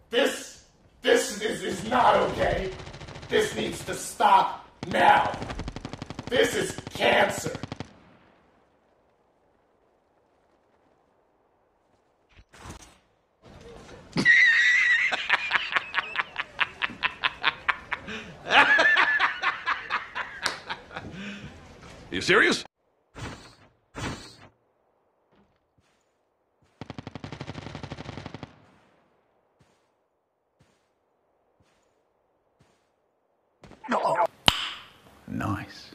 This is not okay. This needs to stop now. This is cancer. You serious? Nice.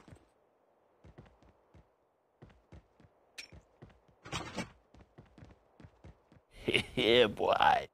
Yeah, boy.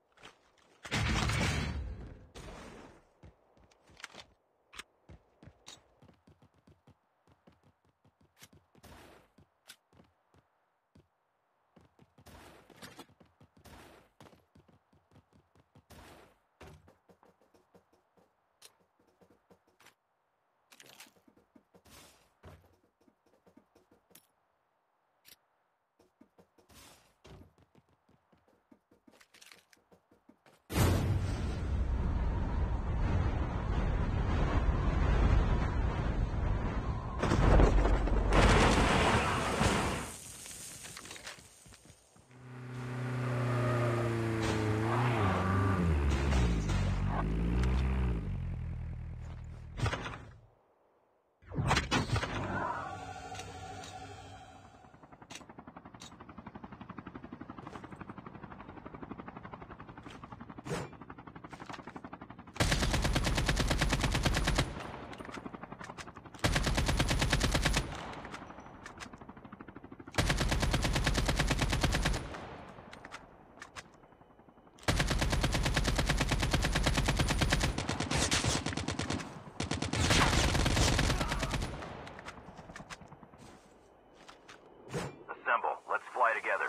Let's fly together.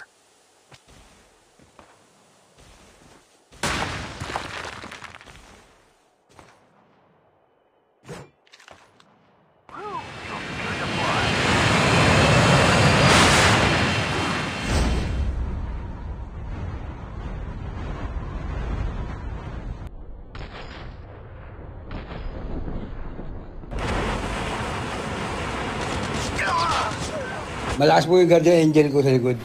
Malakas po yung Guardian Angel ko sa likod.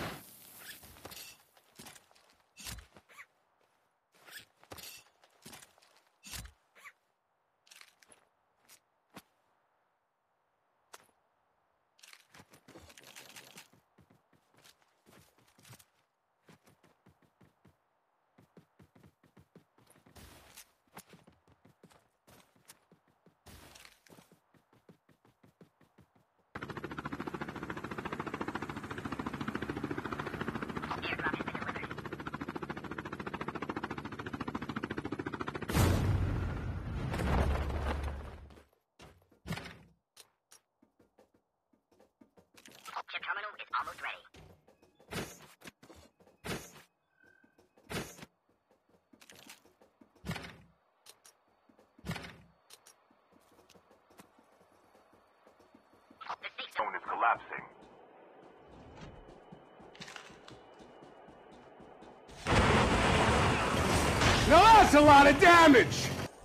Chip terminal is almost ready. The safe Zone is collapsing. Now that's a lot of damage!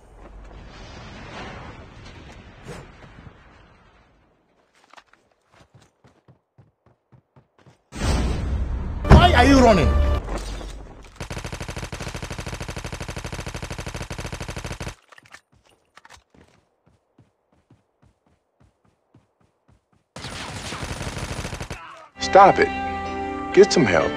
Why are you running? Stop it. Get some help.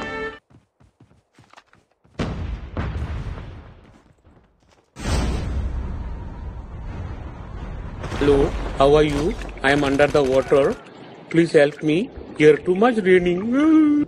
Hello, how are you? I am under the water. Please help me. Here too much raining.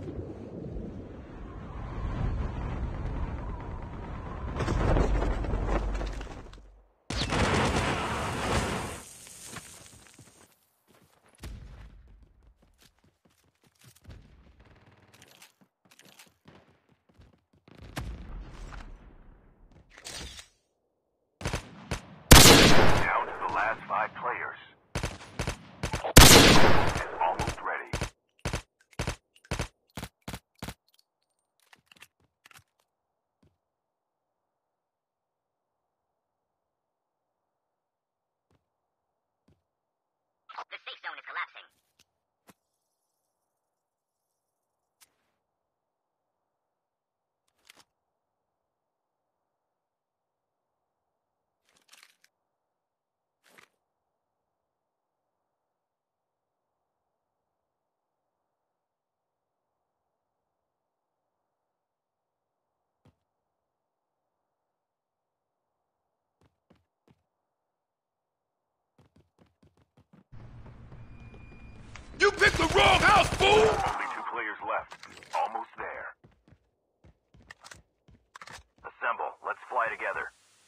Down to the last 5 players. Is almost ready. The safe zone is collapsing. You picked the wrong house, fool! Only 2 players left. Almost there. Assemble. Let's fly together.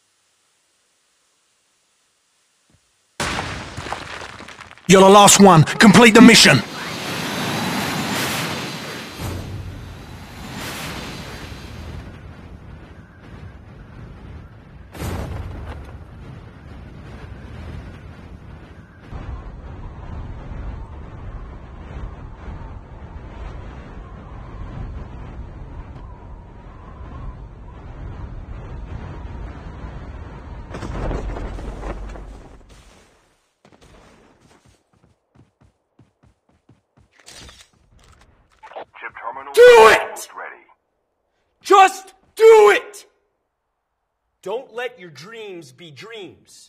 You're the last one. Complete the mission. Chip terminal Do it! almost ready. Just do it! Don't let your dreams be dreams.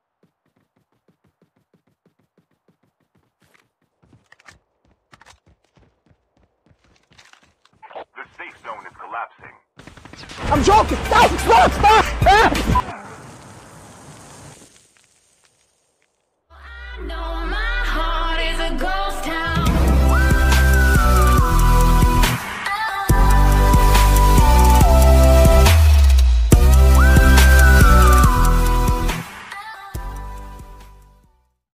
The safe zone is collapsing. I'm joking! No! Stop! No